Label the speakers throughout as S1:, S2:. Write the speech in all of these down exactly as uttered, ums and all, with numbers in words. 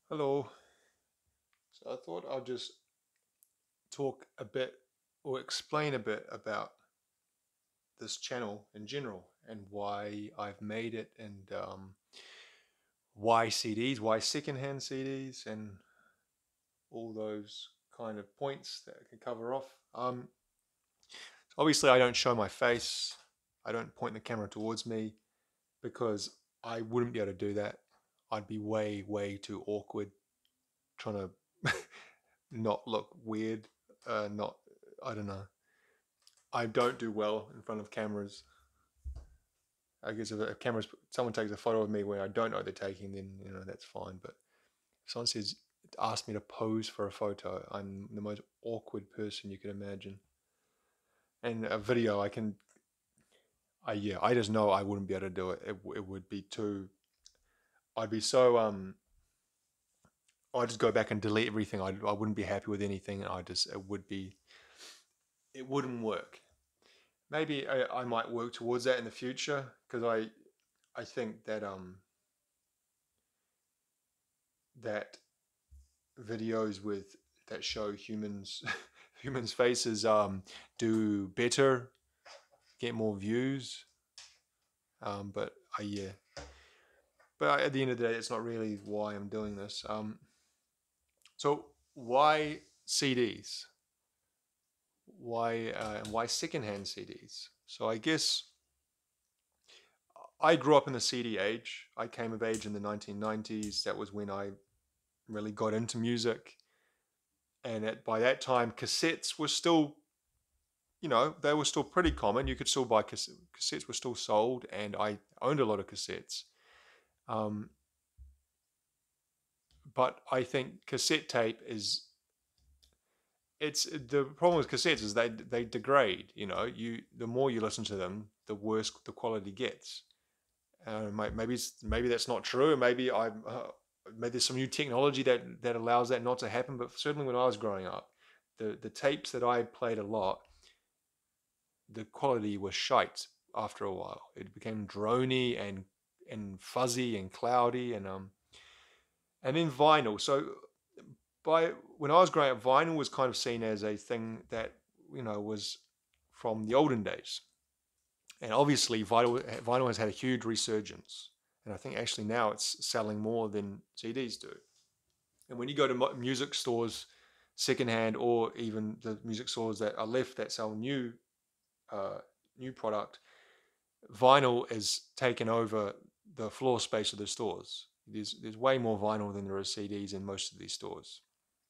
S1: Hello. So I thought I'll just talk a bit or explain a bit about this channel in general and why I've made it and um, why C Ds, why secondhand C Ds, and all those kind of points that I can cover off. Um, obviously, I don't show my face. I don't point the camera towards me because I wouldn't be able to do that. I'd be way, way too awkward trying to not look weird. Uh, not, I don't know. I don't do well in front of cameras. I guess if a camera, someone takes a photo of me when I don't know they're taking, then you know that's fine. But if someone says, ask me to pose for a photo, I'm the most awkward person you can imagine. And a video, I can, I yeah, I just know I wouldn't be able to do it. It, it would be too. I'd be so um. I'd just go back and delete everything. I I wouldn't be happy with anything. I just it would be. It wouldn't work. Maybe I, I might work towards that in the future because I I think that um that videos with that show humans humans faces um do better, get more views. Um but I yeah but at the end of the day, it's not really why I'm doing this. Um so why C Ds? Why uh, why secondhand C Ds? So I guess I grew up in the C D age. I came of age in the nineteen nineties. That was when I really got into music, and at, by that time cassettes were still, you know, they were still pretty common. You could still buy cass- cassettes were still sold, and I owned a lot of cassettes. Um, but I think cassette tape is it's the problem with cassettes is they they degrade. You know, you the more you listen to them, the worse the quality gets. Uh, maybe it's, maybe that's not true. Maybe I uh, maybe there's some new technology that that allows that not to happen. But certainly when I was growing up, the the tapes that I played a lot, the quality was shite after a while. It became drony and and fuzzy and cloudy and um and then vinyl. So by when I was growing up, vinyl was kind of seen as a thing that you know was from the olden days, and obviously vinyl vinyl has had a huge resurgence, and I think actually now it's selling more than C Ds do. And when you go to music stores, secondhand or even the music stores that are left that sell new uh, new product, vinyl is taken over the floor space of the stores. There's there's way more vinyl than there are C Ds in most of these stores.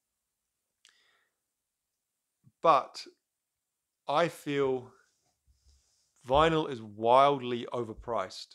S1: But I feel vinyl is wildly overpriced.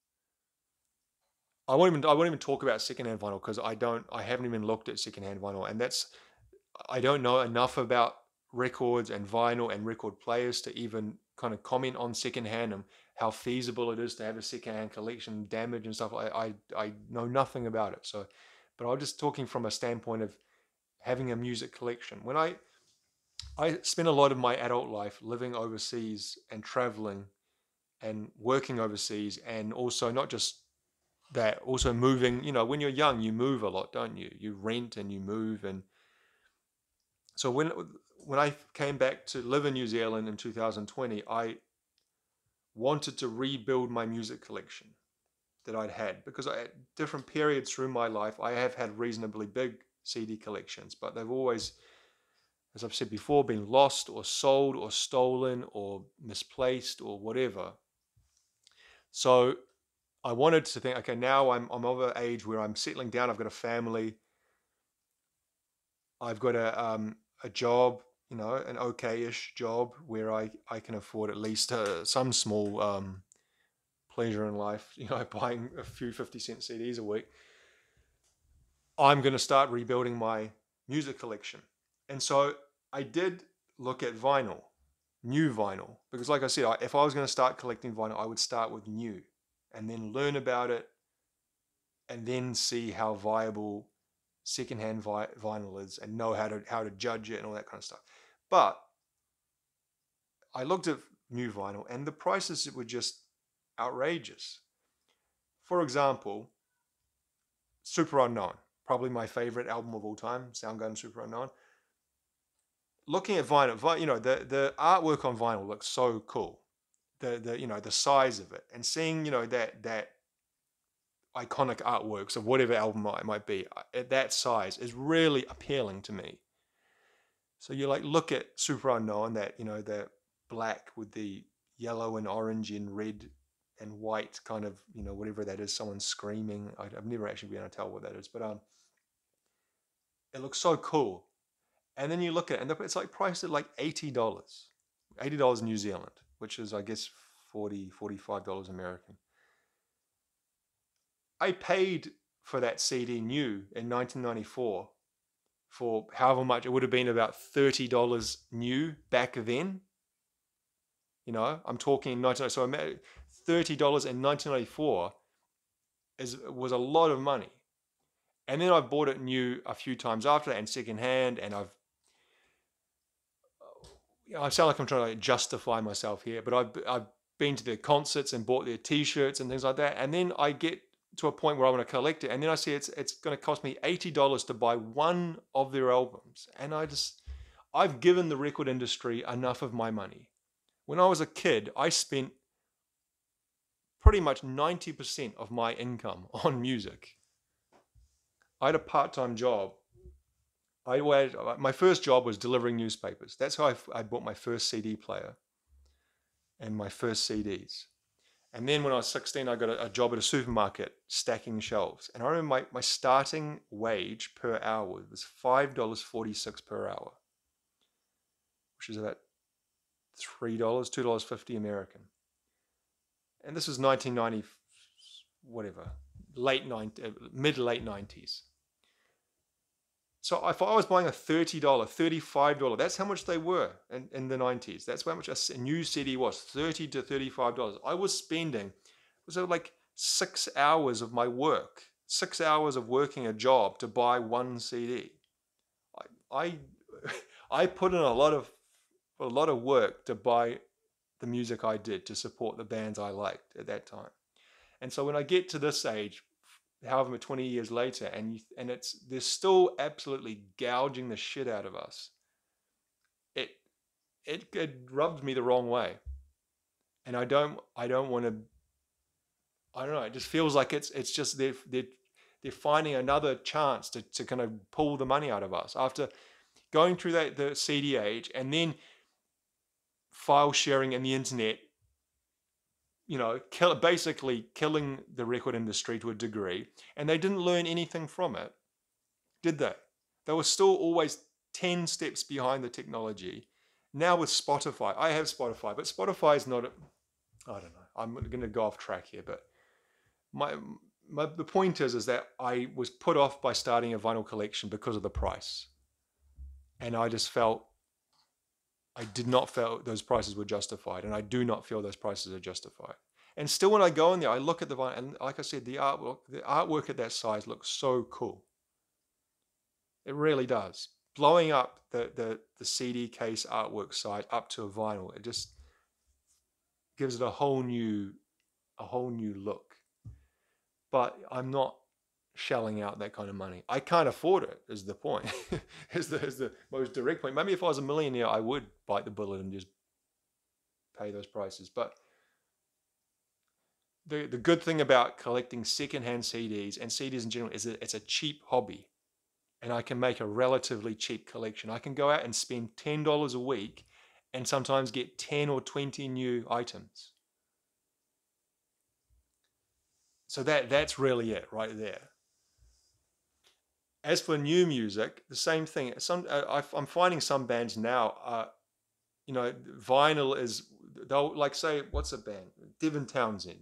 S1: I won't even I won't even talk about secondhand vinyl because I don't I haven't even looked at secondhand vinyl, and that's I don't know enough about records and vinyl and record players to even kind of comment on secondhand and how feasible it is to have a secondhand collection, damage and stuff. I, I, I know nothing about it. So, but I'm just talking from a standpoint of having a music collection. When I, I spent a lot of my adult life living overseas and traveling and working overseas, and also not just that, also moving. You know, when you're young, you move a lot, don't you? You rent and you move, and so when when I came back to live in New Zealand in two thousand twenty, I wanted to rebuild my music collection that I'd had because I, at different periods through my life, I have had reasonably big C D collections, but they've always, as I've said before, been lost or sold or stolen or misplaced or whatever. So I wanted to think, okay, now I'm I'm of an age where I'm settling down. I've got a family. I've got a um, a job, you know, an okay-ish job where I, I can afford at least uh, some small um, pleasure in life, you know, buying a few fifty cent C Ds a week. I'm going to start rebuilding my music collection. And so I did look at vinyl, new vinyl, because like I said, if I was going to start collecting vinyl, I would start with new and then learn about it and then see how viable secondhand vi- vinyl is and know how to how to judge it and all that kind of stuff. But I looked at new vinyl and the prices were just outrageous. For example, Super Unknown. probably my favorite album of all time, Soundgarden Superunknown. Looking at vinyl, you know, the, the artwork on vinyl looks so cool. The, the, you know, the size of it, and seeing, you know, that, that iconic artworks of whatever album it might be at that size is really appealing to me. So you like look at Superunknown, that, you know, the black with the yellow and orange and red and white kind of, you know, whatever that is, someone screaming. I, I've never actually been able to tell what that is, but um, it looks so cool. And then you look at it, and it's like priced at like eighty dollars, eighty dollars New Zealand, which is, I guess, forty, forty-five dollars American. I paid for that C D new in nineteen ninety-four for however much. It would have been about thirty dollars new back then. You know, I'm talking nineteen. So thirty dollars in nineteen ninety-four is was a lot of money. And then I've bought it new a few times after that, and secondhand, and I've. You know, I sound like I'm trying to like justify myself here, but I've I've been to their concerts and bought their T-shirts and things like that, and then I get to a point where I want to collect it, and then I see it's it's going to cost me eighty dollars to buy one of their albums, and I just I've given the record industry enough of my money. When I was a kid, I spent pretty much ninety percent of my income on music. I had a part-time job. I had, my first job was delivering newspapers. That's how I, I bought my first C D player and my first C Ds. And then when I was sixteen, I got a, a job at a supermarket stacking shelves. And I remember my, my starting wage per hour was five dollars and forty-six cents per hour, which is about three dollars, two dollars and fifty cents American. And this was nineteen ninety, whatever, late ninety, mid late nineties. So if I was buying a thirty dollars, thirty-five dollars, that's how much they were in, in the nineties. That's how much a new C D was, thirty to thirty-five dollars. I was spending, was it like six hours of my work, six hours of working a job to buy one C D. I, I, I put in a lot of, a lot of work to buy the music I did, to support the bands I liked at that time. And so when I get to this age, however twenty years later, and you, and it's they're still absolutely gouging the shit out of us, it it it rubbed me the wrong way, and I don't I don't want to. I don't know. It just feels like it's it's just they're they're they're finding another chance to to kind of pull the money out of us after going through that the C D age, and then file sharing and the internet. You know, kill, basically killing the record industry to a degree, and they didn't learn anything from it, did they? They were still always ten steps behind the technology. Now with Spotify, I have Spotify, but Spotify is not, a, I don't know, I'm going to go off track here, but my, my the point is, is that I was put off by starting a vinyl collection because of the price. And I just felt, I did not feel those prices were justified, and I do not feel those prices are justified. And still, when I go in there, I look at the vinyl, and like I said, the artwork, the artwork at that size looks so cool. It really does. Blowing up the the, the C D case artwork side up to a vinyl, it just gives it a whole new, a whole new look. But I'm not shelling out that kind of money. I can't afford it, is the point. is, the, is the most direct point. Maybe if I was a millionaire, I would bite the bullet and just pay those prices. But the, the good thing about collecting secondhand C Ds and C Ds in general is that it's a cheap hobby. And I can make a relatively cheap collection. I can go out and spend ten dollars a week and sometimes get ten or twenty new items. So that that's really it right there. As for new music, the same thing. Some uh, I'm finding some bands now, uh, you know, vinyl is, they'll like say, what's a band? Devin Townsend.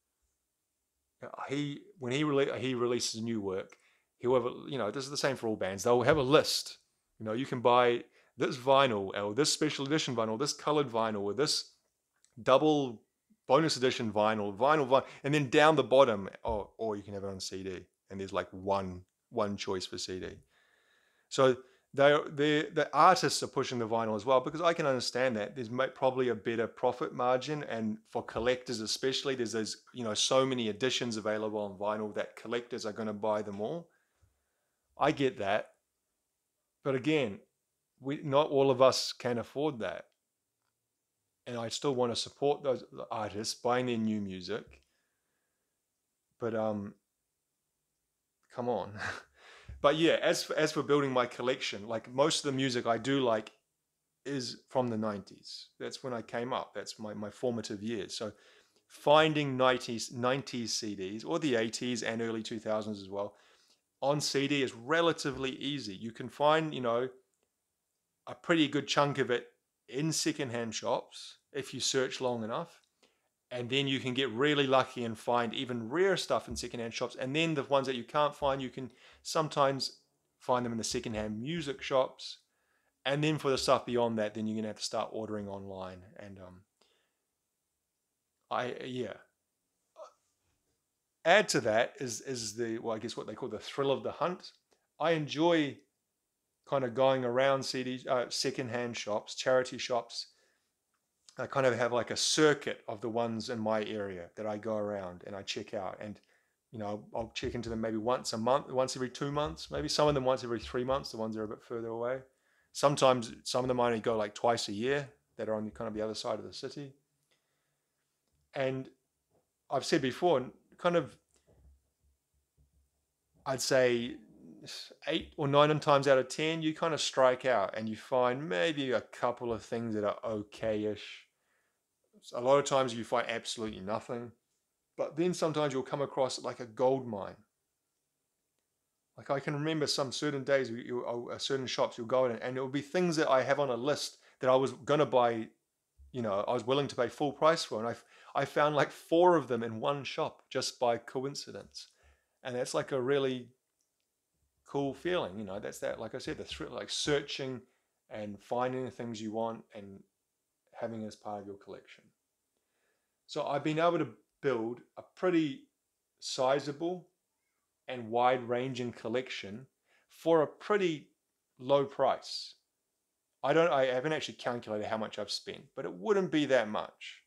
S1: He when he rele- he releases new work, whoever, you know, this is the same for all bands. They'll have a list. You know, you can buy this vinyl or this special edition vinyl, this colored vinyl, or this double bonus edition vinyl, vinyl, vinyl, and then down the bottom, oh, or you can have it on C D. And there's like one. one choice for C D. So they they the artists are pushing the vinyl as well, because I can understand that there's probably a better profit margin, and for collectors especially, there's those, you know, so many editions available on vinyl that collectors are going to buy them all. I get that. But again, we not all of us can afford that. And I still want to support those artists buying their new music. But um, come on. But yeah, as for, as for building my collection, like most of the music I do like is from the nineties. That's when I came up. That's my, my formative years. So finding nineties, nineties C Ds or the eighties and early two thousands as well on C D is relatively easy. You can find, you know, a pretty good chunk of it in secondhand shops if you search long enough. And then you can get really lucky and find even rare stuff in secondhand shops. And then the ones that you can't find, you can sometimes find them in the secondhand music shops. And then for the stuff beyond that, then you're gonna have to start ordering online. And um, I yeah. Add to that is is the well, I guess what they call the thrill of the hunt. I enjoy kind of going around C D uh, secondhand shops, charity shops. I kind of have like a circuit of the ones in my area that I go around and I check out. And, you know, I'll check into them maybe once a month, once every two months, maybe some of them once every three months, the ones that are a bit further away. Sometimes some of them only go like twice a year that are on the, kind of the other side of the city. And I've said before, kind of, I'd say eight or nine times out of ten, you kind of strike out and you find maybe a couple of things that are okay-ish. A lot of times you find absolutely nothing, but then sometimes you'll come across like a gold mine. Like I can remember some certain days, you, you, uh, certain shops you'll go in and it will be things that I have on a list that I was gonna buy, you know, I was willing to pay full price for, and I I found like four of them in one shop just by coincidence, and that's like a really cool feeling, you know. That's that, like I said, the thrill, like searching and finding the things you want and having as part of your collection. So I've been able to build a pretty sizable and wide-ranging collection for a pretty low price. I don't I haven't actually calculated how much I've spent, but it wouldn't be that much.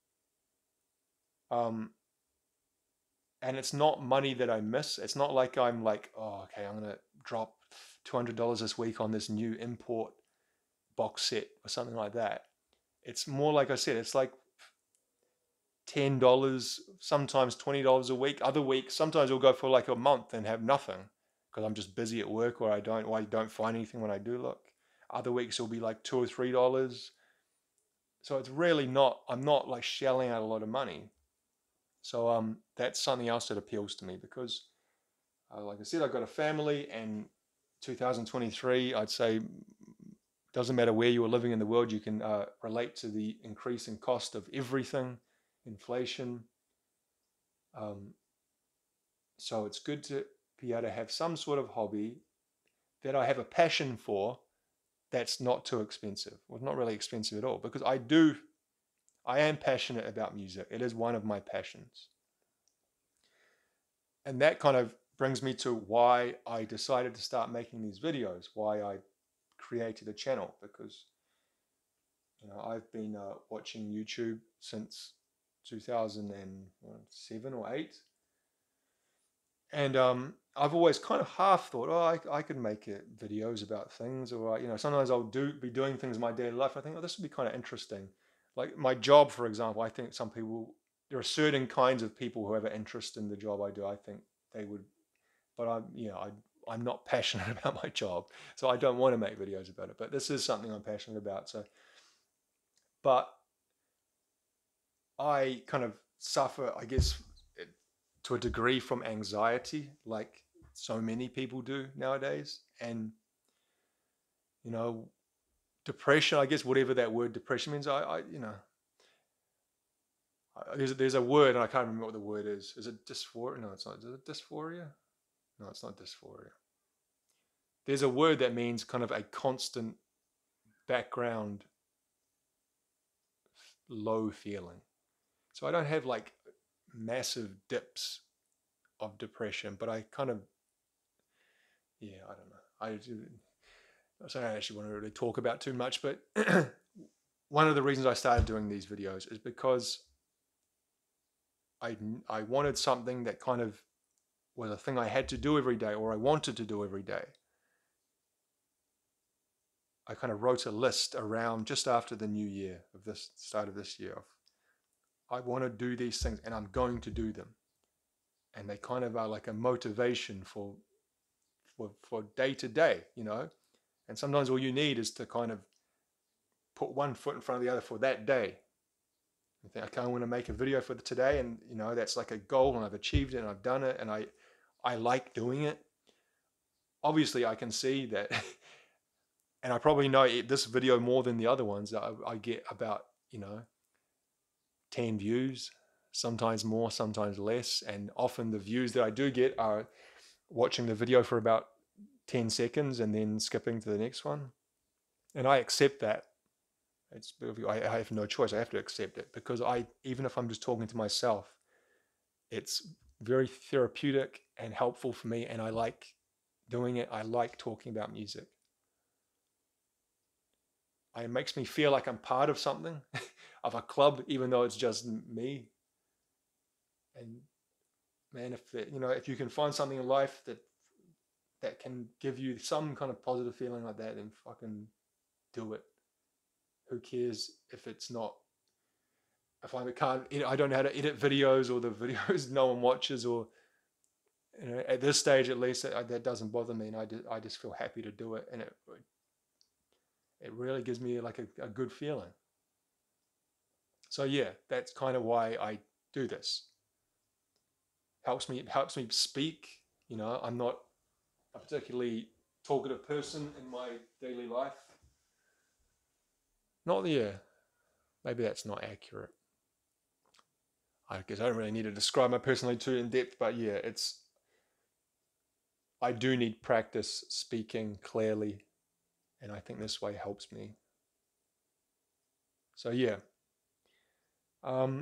S1: Um, and it's not money that I miss. It's not like I'm like, oh, okay, I'm gonna drop two hundred dollars this week on this new import box set or something like that. It's more like I said, it's like ten dollars, sometimes twenty dollars a week. Other weeks, sometimes I'll go for like a month and have nothing because I'm just busy at work, or I don't, or I don't find anything when I do look. Other weeks it'll be like two or three dollars. So it's really not, I'm not like shelling out a lot of money. So um, that's something else that appeals to me because, uh, like I said, I've got a family, and two thousand twenty-three, I'd say, doesn't matter where you are living in the world, you can uh, relate to the increasing cost of everything, inflation. Um, so it's good to be able to have some sort of hobby that I have a passion for that's not too expensive. Well, not really expensive at all, because I do, I am passionate about music. It is one of my passions. And that kind of brings me to why I decided to start making these videos, why I created a channel, because, you know, I've been uh, watching YouTube since two thousand seven or eight. And um, I've always kind of half thought, oh, I, I could make it videos about things, or, you know, sometimes I'll do be doing things in my daily life. I think, oh, this would be kind of interesting. Like my job, for example, I think some people, there are certain kinds of people who have an interest in the job I do. I think they would, but I'm, you know, I, I'm not passionate about my job, so I don't want to make videos about it. But this is something I'm passionate about. So, but I kind of suffer, I guess, to a degree from anxiety, like so many people do nowadays. And, you know, depression, I guess, whatever that word depression means, I, I you know, I, there's, there's a word, and I can't remember what the word is. Is it dysphoria? No, it's not. Is it dysphoria? No, it's not dysphoria. There's a word that means kind of a constant background low feeling. So I don't have like massive dips of depression, but I kind of, yeah, I don't know. I do, so I don't actually want to really talk about too much, but one of the reasons I started doing these videos is because I, I wanted something that kind of was a thing I had to do every day or I wanted to do every day. I kind of wrote a list around just after the new year of this start of this year of I want to do these things and I'm going to do them. And they kind of are like a motivation for for for day to day, you know. And sometimes all you need is to kind of put one foot in front of the other for that day. You think, okay, I want to make a video for today, and you know that's like a goal, and I've achieved it, and I've done it, and I I like doing it. Obviously, I can see that, and I probably know this video more than the other ones. I, I get about you know ten views, sometimes more, sometimes less, and often the views that I do get are watching the video for about ten seconds and then skipping to the next one. And I accept that. It's I have no choice. I have to accept it because I, even if I'm just talking to myself, it's very therapeutic and helpful for me, and I like doing it. I like talking about music. It makes me feel like I'm part of something, of a club, even though it's just me. And man, if it, you know, if you can find something in life that that can give you some kind of positive feeling like that, then fucking do it. Who cares if it's not? If I can't, I don't know how to edit videos, or the videos no one watches, or you know, at this stage at least, that, that doesn't bother me, and I just, I just feel happy to do it, and it it really gives me like a, a good feeling. So yeah, that's kind of why I do this. Helps me, helps me speak. You know, I'm not a particularly talkative person in my daily life. Not the yeah, maybe that's not accurate. I guess I don't really need to describe my personality too in depth, but yeah, it's I do need practice speaking clearly, and I think this way helps me. So yeah. Um,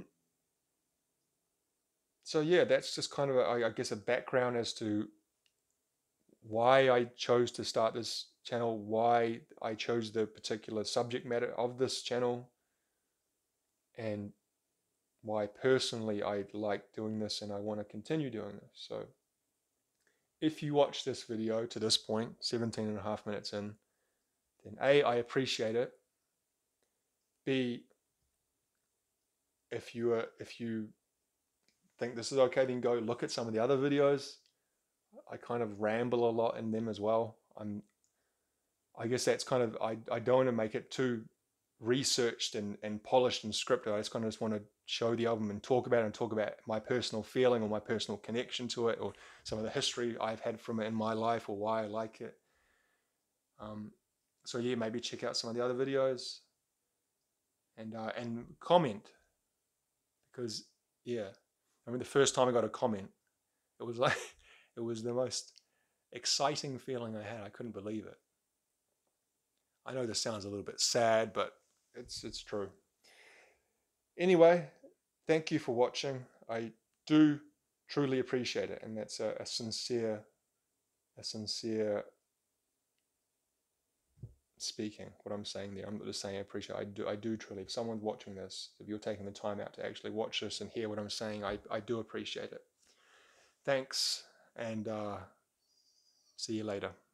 S1: so yeah, that's just kind of, a, I guess, a background as to why I chose to start this channel, why I chose the particular subject matter of this channel, and why personally I like doing this and I want to continue doing this. So if you watch this video to this point, seventeen and a half minutes in, then A, I appreciate it. B, if you are, if you think this is okay, then go look at some of the other videos. I kind of ramble a lot in them as well. I'm, I guess that's kind of, I, I don't want to make it too researched and, and polished and scripted. I just kind of just want to show the album and talk about it and talk about my personal feeling or my personal connection to it, or some of the history I've had from it in my life, or why I like it. Um, so yeah, maybe check out some of the other videos and uh, and comment, because yeah, I mean the first time I got a comment, it was like it was the most exciting feeling I had. I couldn't believe it. I know this sounds a little bit sad, but it's it's true. Anyway, thank you for watching. I do truly appreciate it, and that's a, a sincere, a sincere speaking. What I'm saying there, I'm not just saying I appreciate it. I do, I do truly. If someone's watching this, if you're taking the time out to actually watch this and hear what I'm saying, I, I do appreciate it. Thanks, and uh, see you later.